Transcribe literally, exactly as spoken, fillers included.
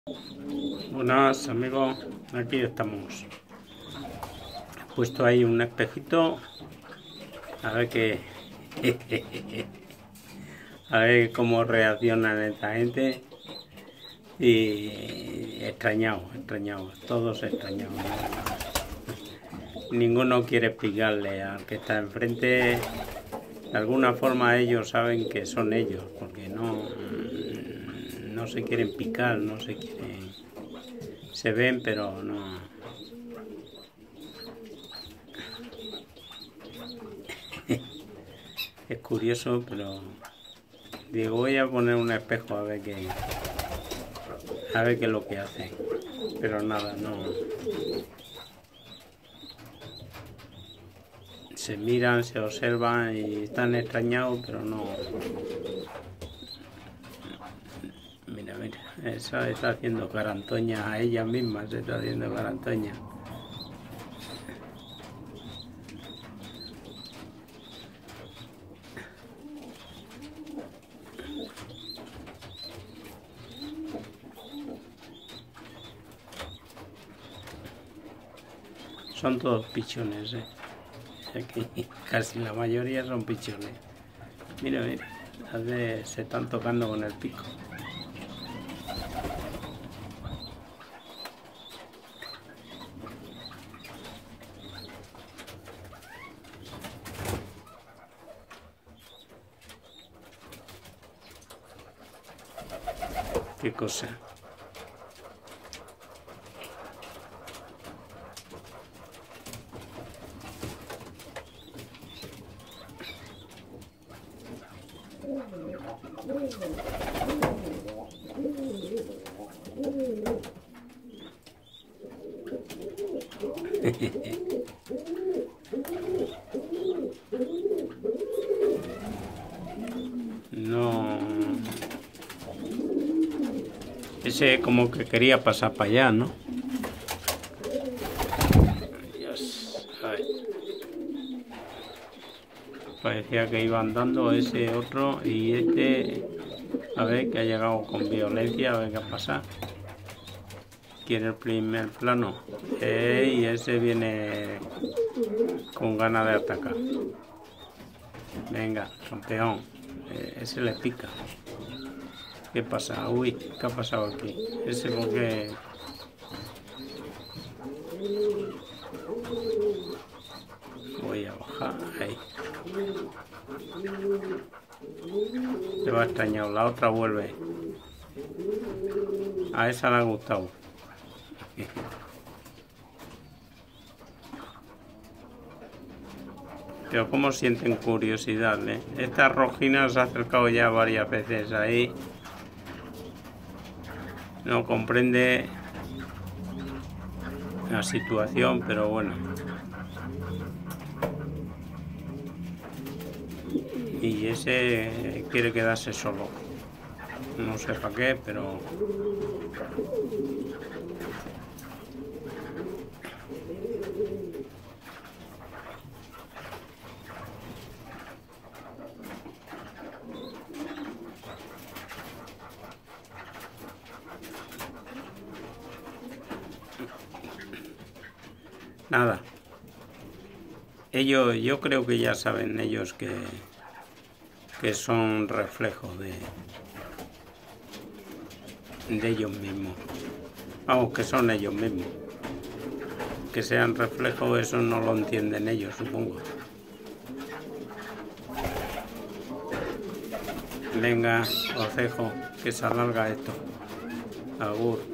Buenas amigos, aquí estamos. He puesto ahí un espejito. A ver qué. A ver cómo reaccionan esta gente. Y extrañado, extrañado, todos extrañados. Ninguno quiere explicarle al que está enfrente. De alguna forma ellos saben que son ellos, porque no, no se quieren picar, no se quieren. Se ven, pero no. Es curioso, pero digo, voy a poner un espejo a ver qué, a ver qué es lo que hace. Pero nada, no. Se miran, se observan y están extrañados, pero no. Mira, mira, esa está haciendo carantoña a ella misma, se está haciendo carantoña. Son todos pichones, ¿eh? Aquí casi la mayoría son pichones. Mira, mira, hace, se están tocando con el pico. Qué cosa. No. Ese como que quería pasar para allá, ¿no? Dios. Ay. Parecía que iba andando ese otro y este. A ver, que ha llegado con violencia, a ver qué ha pasado. Quiere el primer plano. Eh, y ese viene con ganas de atacar. Venga, campeón. Eh, ese le pica. ¿Qué pasa? Uy, ¿qué ha pasado aquí? Ese porque... Voy a bajar. Ahí. Se va extrañado. La otra vuelve. A esa le ha gustado. Pero cómo sienten curiosidad, ¿eh? Esta rojina se ha acercado ya varias veces ahí. No comprende la situación, pero bueno. Y ese quiere quedarse solo. No sé para qué, pero... Nada. Ellos, yo creo que ya saben ellos que, que son reflejos de, de ellos mismos. Vamos, que son ellos mismos. Que sean reflejos, eso no lo entienden ellos, supongo. Venga, os dejo, que se alarga esto. Agur.